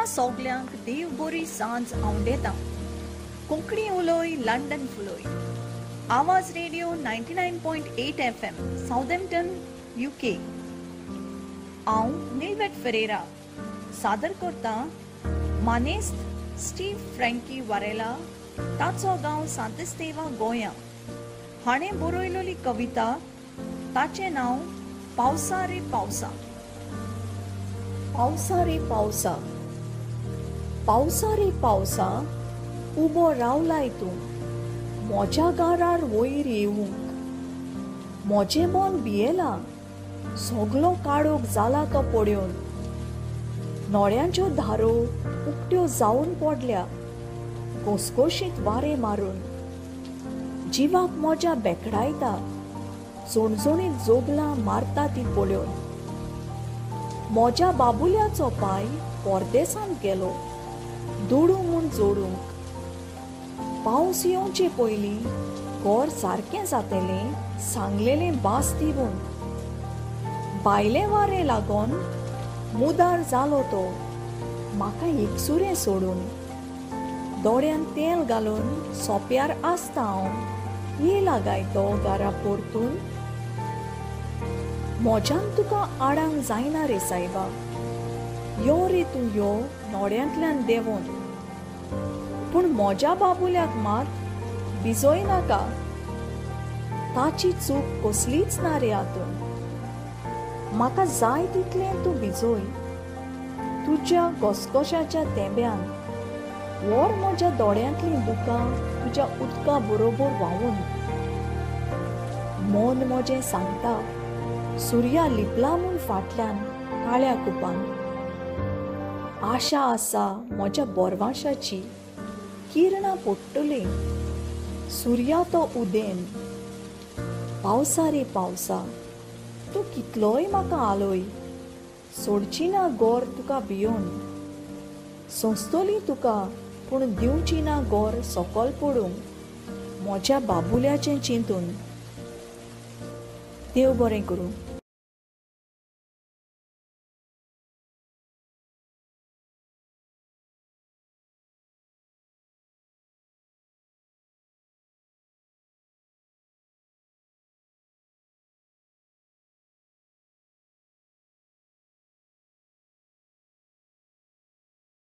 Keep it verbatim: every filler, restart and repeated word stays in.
सोगल्यांक देव बरी सांज हांव देतां. कोंकणी उलोय लंडन फुलोय. आवाज radio ninety nine point eight F M Southampton UK. हांव निलवेट फेरेरा सादर करतां मानेस्त स्टीव फ्रँकी वारेला ताचो गांव सांतिस्तेवा गोंया. हाणें बरयलोली कविता ताचें नांव पावसा रे पावसा. पावसा रे पावसा, पावसा रे पावसा, उबो रावलाय तूं मोज्या गारार वयर येवंक. मोजें मन भियेला, सगलो काळोख जाला तो पड्योन. नोळ्यांच्यो धारो उक्त्यो जावन पडल्या, घोसघोशीत वारें मारून. जिवाक मोज्या बेकडायता, चोणचोणीत जोगलां मारता ती पळोवन. मोज्या बाबुल्याचो पाय परदेसांत गेलो, दुडू म्हूण जोडूंक. पावस येवचे पयलीं घर सारकें जातलें सांगलेलें बास दिवून. भायलें वारें लागोन मुदार जालो तो म्हाका एकसुरें सोडून. दोळ्यांत तेल घालून सोंप्यार आसता हांव, येयला गाय तो घरा परतून. मोज्यान तुका आडांक जायना रे सायबा, यो रे तूं यो नोड्यांतल्यान देंवोन. पूण मोज्या बाबुल्याक मात भिजोय नाका, ताची चूक कसलीच ना रे हातून. म्हाका जाय तितलें तूं भिजोय, तुज्या घसघशाच्या तेंब्यान. व्हर म्हज्या दोळ्यांतलीं बुकां तुज्या उदका बरोबर व्हांवून. मन म्हजें सांगता सुर्या लिपला म्हूण फाटल्यान काळ्या कुपान. आशा आसा म्हज्या बोरवाशाची, किरणां पडटलीं सुर्या तो उदेन. पावसा रे पावसा, तूं कितलोय म्हाका आलोय, सोडची ना गोर तुका भियोन. सोंसतली तुका पूण दिवची ना गोर सकल पडूंक, मोज्या बाबुल्याचें चिंतून. देव बरें करूं.